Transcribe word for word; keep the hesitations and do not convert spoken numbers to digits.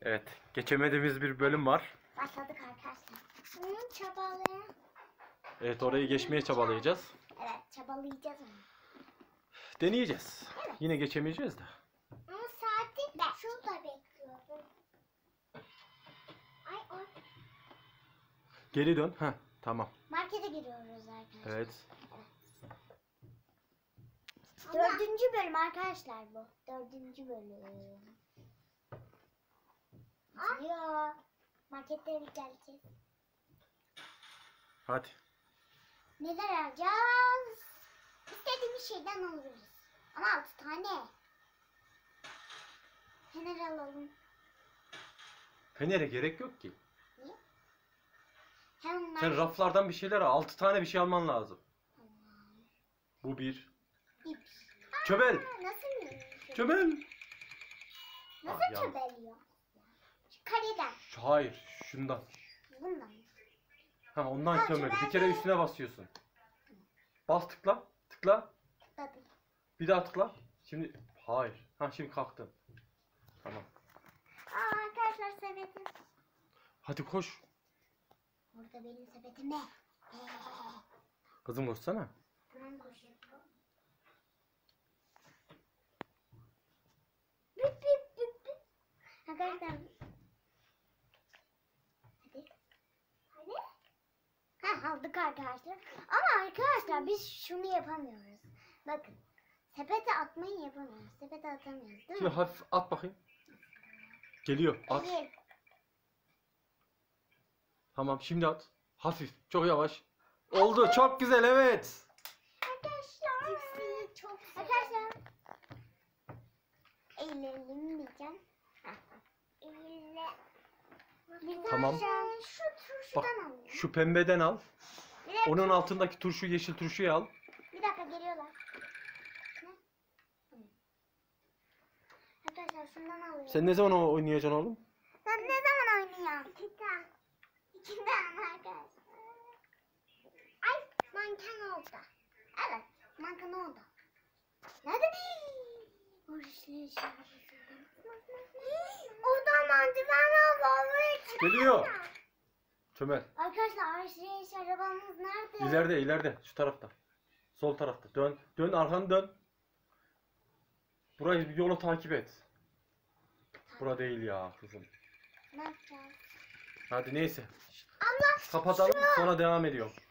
Evet, geçemediğimiz bir bölüm var. Başladık arkadaşlar. Bunun çabalı. Evet, orayı geçmeye çabalayacağız. Evet, çabalayacağız onu. Deneyeceğiz. Evet. Yine geçemeyeceğiz de. Ama saati ben şurada bekliyorum. Ay ay. Geri dön. Heh, tamam. Markete giriyoruz arkadaşlar. Evet. Dördüncü bölüm arkadaşlar bu. Dördüncü bölüm. Açılıyor. Marketlere geleceğiz. Hadi. Neler alacağız? İstediğimiz şeyden alırız. Ama altı tane. Fener alalım. Fenere gerek yok ki. Niye? Hem Sen raflardan bir şeyler al. Altı tane bir şey alman lazım. Bu bir. İp. Çöbel. Aa, nasıl mı? Çöbel. Nasıl Ah, ya. çöbeliyor? Şu kareden. Şu- Hayır. Şundan. Bundan. Ha, ondan Ha, çömeli. Bir çömel kere de- üstüne basıyorsun. Bas, tıkla. Tıkla. Tıkladım. Bir daha tıkla. Şimdi hayır. Ha, şimdi kalktın. Tamam. Aa, arkadaşlar sepetim. Hadi koş. Orada benim sepetim ne? Kızım koşsana. Tamam koşuyorum. Bip bip bip bip. Arkadaşlar. Hadi. Hadi. Ha, aldık arkadaşlar. Ama arkadaşlar biz şunu yapamıyoruz. Bakın. Sepete atmayı yapamıyoruz. Sepete atamıyoruz değil Şimdi mi? hafif at bakayım. Geliyor. At. Bir. Tamam, şimdi at. Hafif. Çok yavaş. Oldu. Çok güzel. Evet. Arkadaşlar. Cipsi çok Arkadaşlar. Eğilelim diyeceğim. Eğile. Bir Tamam. tane şu Bak, turşudan alayım. şu pembeden al. Bir de- Onun altındaki turşu, yeşil turşuyu al. Bir dakika geliyorlar. Ne? Tamam. Arkadaşlar şundan alıyorum. Sen ne zaman o- oynayacaksın oğlum? Sen ne zaman oynuyorsun? İki tane. İki tane arkadaşlar. Ay manken oldu. Evet manken oldu. Nerede bir? Orada merdiven var. Geliyor. Çömel. Arkadaşlar alışveriş arabamız nerede? İleride, ileride. Şu tarafta. Sol tarafta. Dön. Dön, arkanı dön. Burayı, bir yolu takip et. Bura değil ya kızım. Ne yapacağız? Hadi neyse. Allah Kapatalım, sonra devam ediyorum.